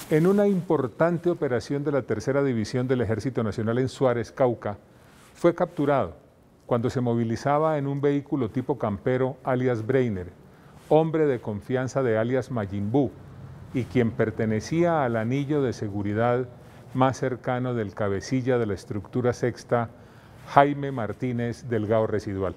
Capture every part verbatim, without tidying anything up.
En una importante operación de la Tercera División del Ejército Nacional en Suárez, Cauca, fue capturado cuando se movilizaba en un vehículo tipo campero alias Breiner, hombre de confianza de alias Mayimbu y quien pertenecía al anillo de seguridad más cercano del cabecilla de la estructura sexta, Jaime Martínez Delgado Residual.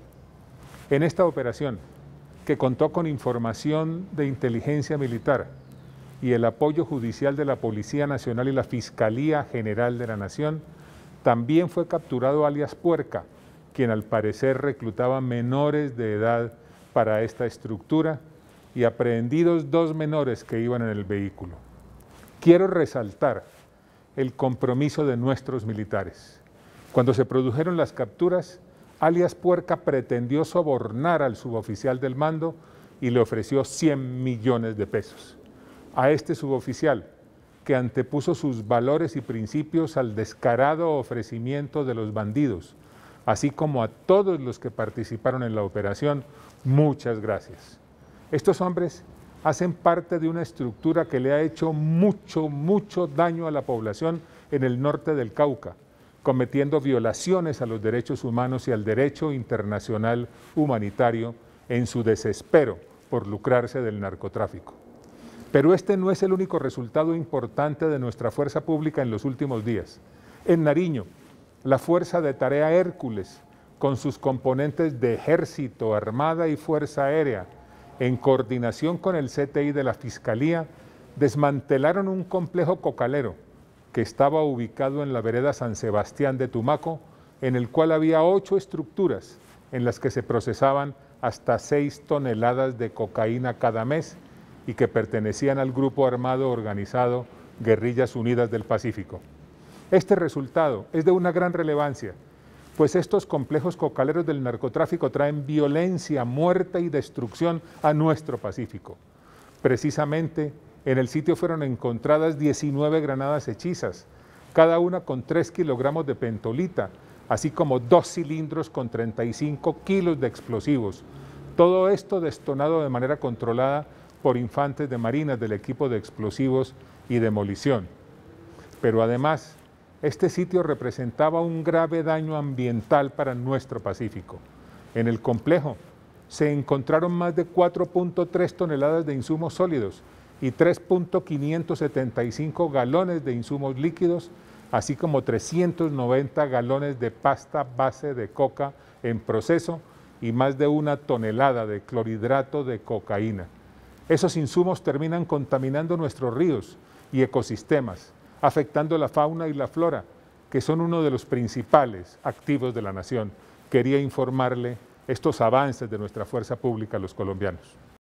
En esta operación, que contó con información de inteligencia militar y el apoyo judicial de la Policía Nacional y la Fiscalía General de la Nación, también fue capturado alias Puerca, quien al parecer reclutaba menores de edad para esta estructura, y aprehendidos dos menores que iban en el vehículo. Quiero resaltar el compromiso de nuestros militares. Cuando se produjeron las capturas, alias Puerca pretendió sobornar al suboficial del mando y le ofreció cien millones de pesos. A este suboficial, que antepuso sus valores y principios al descarado ofrecimiento de los bandidos, así como a todos los que participaron en la operación, muchas gracias. Estos hombres hacen parte de una estructura que le ha hecho mucho, mucho daño a la población en el norte del Cauca, cometiendo violaciones a los derechos humanos y al derecho internacional humanitario en su desespero por lucrarse del narcotráfico. Pero este no es el único resultado importante de nuestra fuerza pública en los últimos días. En Nariño, la Fuerza de Tarea Hércules, con sus componentes de Ejército, Armada y Fuerza Aérea, en coordinación con el C T I de la Fiscalía, desmantelaron un complejo cocalero que estaba ubicado en la vereda San Sebastián de Tumaco, en el cual había ocho estructuras en las que se procesaban hasta seis toneladas de cocaína cada mes y que pertenecían al grupo armado organizado Guerrillas Unidas del Pacífico. Este resultado es de una gran relevancia, pues estos complejos cocaleros del narcotráfico traen violencia, muerte y destrucción a nuestro Pacífico. Precisamente, en el sitio fueron encontradas diecinueve granadas hechizas, cada una con tres kilogramos de pentolita, así como dos cilindros con treinta y cinco kilos de explosivos. Todo esto destonado de manera controlada por infantes de marinas del equipo de explosivos y demolición. Pero además, este sitio representaba un grave daño ambiental para nuestro Pacífico. En el complejo se encontraron más de cuatro punto tres toneladas de insumos sólidos y tres punto quinientos setenta y cinco galones de insumos líquidos, así como trescientos noventa galones de pasta base de coca en proceso y más de una tonelada de clorhidrato de cocaína. Esos insumos terminan contaminando nuestros ríos y ecosistemas, afectando la fauna y la flora, que son uno de los principales activos de la nación. Quería informarle estos avances de nuestra fuerza pública a los colombianos.